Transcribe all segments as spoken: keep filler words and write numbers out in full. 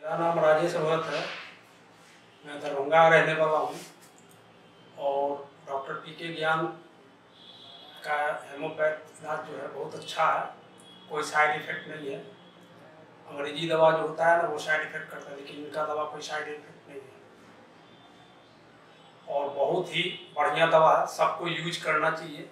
मेरा नाम राजेश भगत है। मैं दरभंगा रहने वाला हूँ और डॉक्टर पी के ज्ञान का हेमोपैथ इलाज जो है बहुत अच्छा है, कोई साइड इफ़ेक्ट नहीं है। अंग्रेजी दवा जो होता है ना वो साइड इफ़ेक्ट करता है, लेकिन इनका दवा कोई साइड इफ़ेक्ट नहीं है और बहुत ही बढ़िया दवा है, सबको यूज करना चाहिए।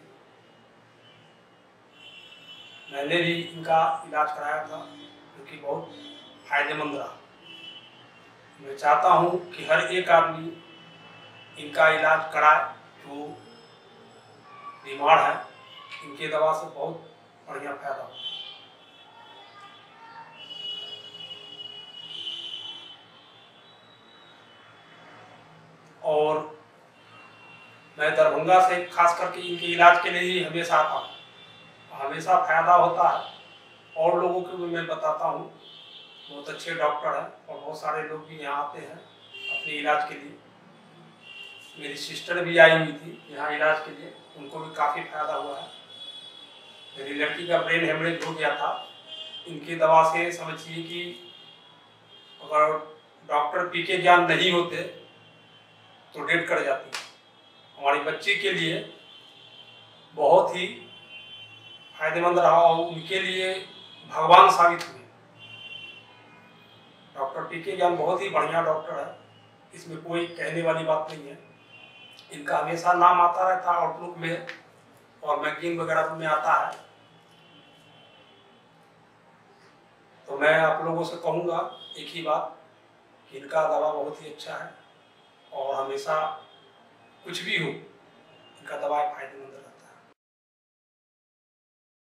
मैंने भी इनका इलाज कराया था क्योंकि बहुत फायदेमंद रहा। मैं चाहता हूँ कि हर एक आदमी इनका इलाज कराए जो बीमार है। इनके दवा से बहुत बढ़िया फायदा हो। और मैं दरभंगा से खास करके इनके इलाज के लिए ही हमेशा आता हूँ, हमेशा फायदा होता है और लोगों को भी मैं बताता हूँ। बहुत अच्छे डॉक्टर हैं और बहुत सारे लोग भी यहाँ आते हैं अपने इलाज के लिए। मेरी सिस्टर भी आई हुई थी यहाँ इलाज के लिए, उनको भी काफ़ी फायदा हुआ है। मेरी लड़की का ब्रेन हेमरेज हो गया था, इनकी दवा से समझिए कि अगर डॉक्टर पी के ज्ञान नहीं होते तो डेथ कर जाती। हमारी बच्ची के लिए बहुत ही फायदेमंद रहा और उनके लिए भगवान साबित हुए। डॉक्टर पी के ज्ञान बहुत ही बढ़िया डॉक्टर है, इसमें कोई कहने वाली बात नहीं है। इनका हमेशा नाम आता रहता है आउटलुक में और मैगजीन वगैरह में आता है। तो मैं आप लोगों से कहूँगा एक ही बात कि इनका दवा बहुत ही अच्छा है और हमेशा कुछ भी हो इनका दवा फायदा